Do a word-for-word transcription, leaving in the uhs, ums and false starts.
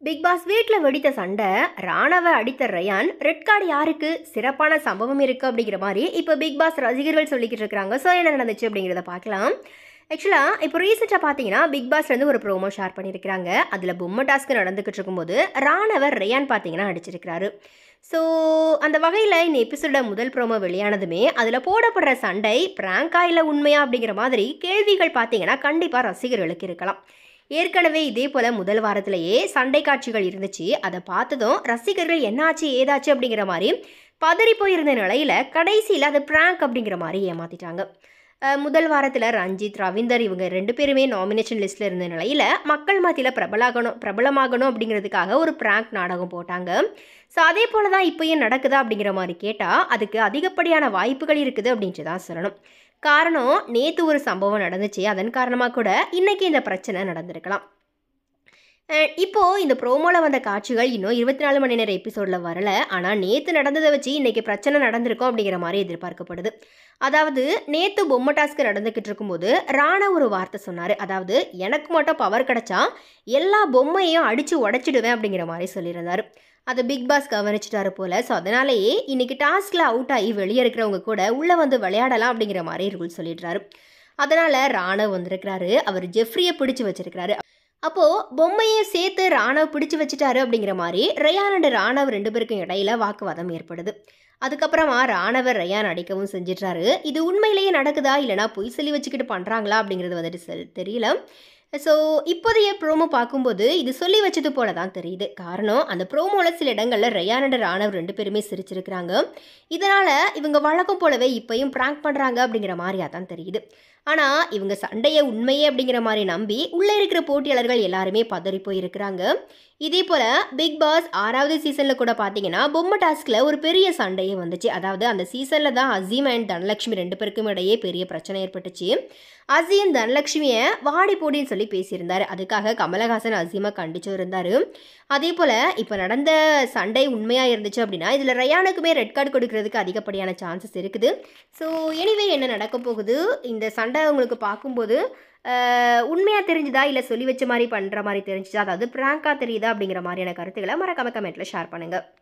Big pass வீட்டில் வெடித்த சண்டை, ராணவ அடித்த ரயான், ரெட் கார்டு யாருக்கு, சிறப்பான சம்பவம் இருக்குது அப்படிங்கிற மாதிரி இப்போ பிக் பாஸ் ரசிகர்கள் சொல்லிக்கிட்டு இருக்கிறாங்க. ஸோ என்ன நடந்துச்சு அப்படிங்கிறத பார்க்கலாம். ஆக்சுவலாக இப்போ ரீசெண்டாக பார்த்தீங்கன்னா பிக் பாஸ்லேருந்து ஒரு ப்ரோமோ ஷேர் பண்ணியிருக்கிறாங்க. அதில் பொம்மை டாஸ்க்கு நடந்துக்கிட்டு இருக்கும்போது ராணவர் ரயான் பார்த்தீங்கன்னா அடிச்சிருக்கிறாரு. ஸோ அந்த வகையில் இந்த எபிசோட முதல் ப்ரோமோ வெளியானதுமே அதில் போடப்படுற சண்டை பிராங்கா இல்லை உண்மையா அப்படிங்கிற மாதிரி கேள்விகள் பார்த்தீங்கன்னா கண்டிப்பாக ரசிகர்களுக்கு இருக்கலாம். ஏற்கனவே இதே போல் முதல் வாரத்திலேயே சண்டை காட்சிகள் இருந்துச்சு. அதை பார்த்ததும் ரசிகர்கள் என்னாச்சு ஏதாச்சு அப்படிங்கிற மாதிரி பதறி போயிருந்த நிலையில் கடைசியில் அது பிராங்க் அப்படிங்கிற மாதிரி ஏமாத்திட்டாங்க. முதல் வாரத்தில் ரஞ்சித், ரவீந்தர் இவங்க ரெண்டு பேருமே நாமினேஷன் லிஸ்ட்டில் இருந்த நிலையில் மக்கள் மத்தியில் பிரபலாகணும் பிரபலமாகணும் அப்படிங்கிறதுக்காக ஒரு பிராங்க் நாடகம் போட்டாங்க. ஸோ அதே போல் தான் இப்போயும் நடக்குதா அப்படிங்கிற மாதிரி கேட்டால் அதுக்கு அதிகப்படியான வாய்ப்புகள் இருக்குது அப்படின்ட்டு தான் சொல்லணும். காரணம், நேற்று ஒரு சம்பவம் நடந்துச்சு. அதன் காரணமாக கூட இன்றைக்கி இந்த பிரச்சனை நடந்திருக்கலாம். இப்போது இந்த ப்ரோமோவில் வந்த காட்சிகள் இன்னும் இருபத்தி நாலு மணி நேரம் எபிசோடில் வரலை. ஆனால் நேற்று நடந்ததை வச்சு இன்றைக்கி பிரச்சனை நடந்திருக்கும் அப்படிங்கிற மாதிரி எதிர்பார்க்கப்படுது. அதாவது நேற்று பொம்மை டாஸ்க்கு நடந்துக்கிட்டு இருக்கும்போது ராணா ஒரு வார்த்தை சொன்னார். அதாவது, எனக்கு மட்டும் பவர் கிடச்சா எல்லா பொம்மையும் அடித்து உடச்சிடுவேன் அப்படிங்கிற மாதிரி சொல்லியிருந்தார். அதை பிக் பாஸ் கவனிச்சிட்டாரு போல். ஸோ அதனாலேயே இன்றைக்கி டாஸ்கில் அவுட் ஆகி வெளியே இருக்கிறவங்க கூட உள்ளே வந்து விளையாடலாம் அப்படிங்கிற மாதிரி ரூல் சொல்லிடுறாரு. அதனால் ராணவ் வந்திருக்கிறாரு. அவர் ஜெஃப்ரியை பிடிச்சி வச்சிருக்கிறாரு. அப்போது பொம்மையை சேர்த்து ராணவ் பிடிச்சி வச்சுட்டாரு அப்படிங்கிற மாதிரி ரயான் அண்ட் ராணவ் ரெண்டு பேருக்கும் இடையில வாக்குவாதம் ஏற்படுது. அதுக்கப்புறமா ராணவர் ரயான் அடிக்கவும் செஞ்சிட்டாரு. இது உண்மையிலேயே நடக்குதா இல்லைனா பொய் சொல்லி வச்சுக்கிட்டு பண்ணுறாங்களா அப்படிங்கிறது வந்துட்டு தெரியல. ஸோ இப்போதைய ப்ரோமோ பார்க்கும்போது இது சொல்லி வச்சது போல தான் தெரியுது. காரணம், அந்த ப்ரோமோவில் சில இடங்களில் ரயான் அண்ட் ராணவ் ரெண்டு பேருமே சிரிச்சிருக்கிறாங்க. இதனால் இவங்க வழக்கம் போலவே இப்போயும் ப்ராங்க் பண்ணுறாங்க அப்படிங்கிற மாதிரியாக தான் தெரியுது. ஆனால் இவங்க சண்டையை உண்மையே அப்படிங்கிற மாதிரி நம்பி உள்ளே இருக்கிற போட்டியாளர்கள் எல்லாருமே பதறி போயிருக்கிறாங்க. இதே போல் பிக் பாஸ் ஆறாவது சீசனில் கூட பார்த்தீங்கன்னா பொம்மை டாஸ்கில் ஒரு பெரிய சண்டையே வந்துச்சு. அதாவது அந்த சீசனில் தான் அசீம் அண்ட் தனலட்சுமி ரெண்டு பேருக்கும் இடையே பெரிய பிரச்சனை ஏற்பட்டுச்சு. அசீம் தனலட்சுமியை வாடி போடின்னு சொல்லி பேசியிருந்தார். அதுக்காக கமலஹாசன் அசீமை கண்டிச்சு இருந்தார். அதே போல் இப்போ நடந்த சண்டை உண்மையாக இருந்துச்சு அப்படின்னா இதில் ரயானுக்குமே ரெட் கார்டு கொடுக்கறதுக்கு அதிகப்படியான சான்சஸ் இருக்குது. ஸோ எனிவே என்ன நடக்க போகுது, இந்த சண்டை உங்களுக்கு பார்க்கும்போது உண்மையாக தெரிஞ்சுதா இல்லை சொல்லி வச்ச மாதிரி பண்ணுற மாதிரி தெரிஞ்சுதா, அதாவது பிராங்காக தெரியுதா அப்படிங்கிற மாதிரியான கருத்துக்களை மறக்காம கமெண்ட்டில் ஷேர் பண்ணுங்கள்.